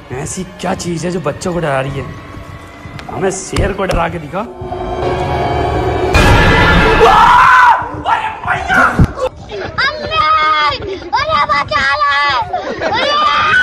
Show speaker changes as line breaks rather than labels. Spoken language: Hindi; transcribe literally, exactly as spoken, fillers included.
ऐसी क्या चीज है जो बच्चों को डरा रही है? हमें शेर को डरा के दिखा।
अम्मी! अरे बचा ले!